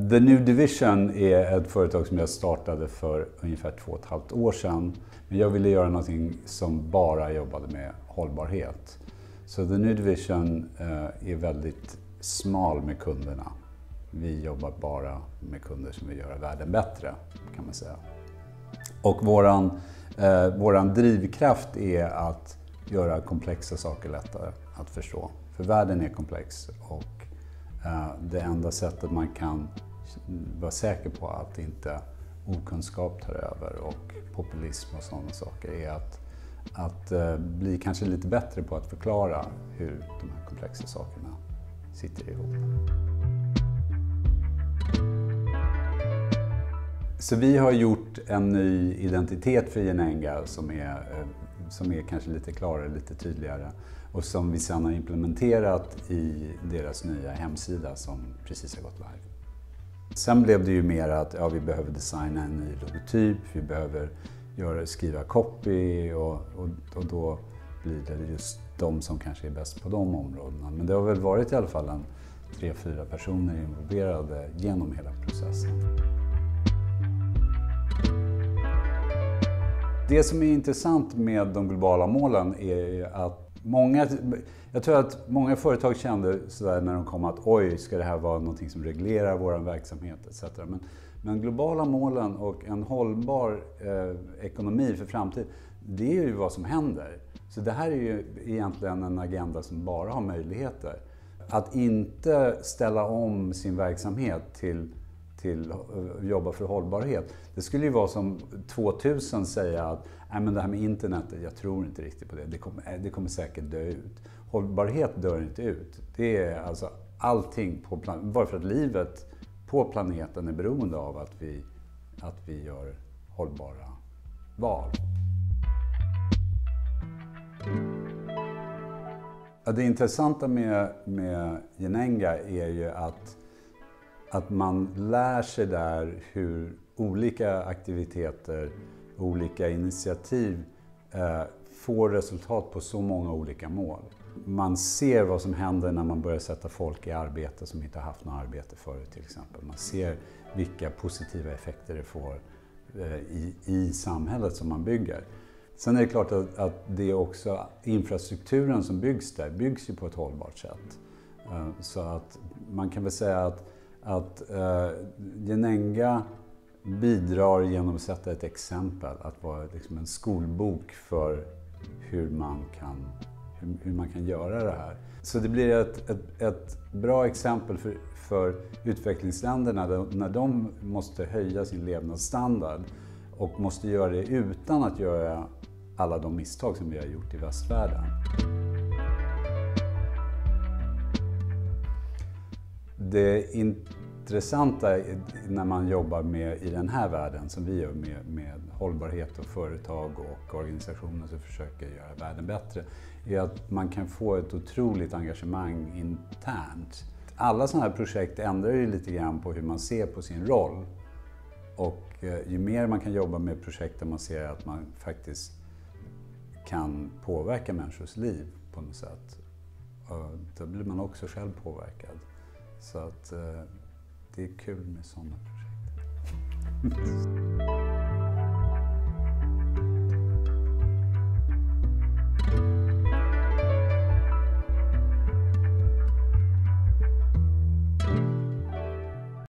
The New Division är ett företag som jag startade för ungefär 2,5 år sedan. Men jag ville göra någonting som bara jobbade med hållbarhet. Så The New Division är väldigt smal med kunderna. Vi jobbar bara med kunder som vill göra världen bättre, kan man säga. Och våran drivkraft är att göra komplexa saker lättare att förstå. För världen är komplex och det enda sättet man kan vara säker på att inte okunskap tar över och populism och sådana saker är att bli kanske lite bättre på att förklara hur de här komplexa sakerna sitter ihop. Så vi har gjort en ny identitet för Jenenga som är kanske lite klarare, lite tydligare och som vi sedan har implementerat i deras nya hemsida som precis har gått live. Sen blev det ju mer att vi behöver designa en ny logotyp, vi behöver skriva copy och då blir det just de som kanske är bäst på de områdena. Men det har väl varit i alla fall 3-4 personer involverade genom hela processen. Det som är intressant med de globala målen är att jag tror att många företag kände sådär när de kom att oj, ska det här vara någonting som reglerar vår verksamhet etc. Men globala målen och en hållbar ekonomi för framtiden, det är ju vad som händer. Så det här är ju egentligen en agenda som bara har möjligheter. Att inte ställa om sin verksamhet till att jobba för hållbarhet. Det skulle ju vara som 2000 säga att men det här med internet, jag tror inte riktigt på det. Det kommer säkert dö ut. Hållbarhet dör inte ut. Det är alltså allting på planeten. Bara för att livet på planeten är beroende av att vi gör hållbara val. Det intressanta med Jenenga är ju att man lär sig där hur olika aktiviteter, olika initiativ får resultat på så många olika mål. Man ser vad som händer när man börjar sätta folk i arbete som inte har haft något arbete förut till exempel. Man ser vilka positiva effekter det får i samhället som man bygger. Sen är det klart att det är också infrastrukturen som byggs där byggs ju på ett hållbart sätt. Så att man kan väl säga att Jenenga bidrar genom att sätta ett exempel, att vara liksom en skolbok för hur man kan göra det här. Så det blir ett bra exempel för utvecklingsländerna när de måste höja sin levnadsstandard och måste göra det utan att göra alla de misstag som vi har gjort i västvärlden. Det intressanta när man jobbar i den här världen som vi gör med hållbarhet och företag och organisationer som försöker göra världen bättre är att man kan få ett otroligt engagemang internt. Alla sådana här projekt ändrar ju lite grann på hur man ser på sin roll och ju mer man kan jobba med projekt där man ser att man faktiskt kan påverka människors liv på något sätt, då blir man också själv påverkad. Så att det är kul med sådana projekt.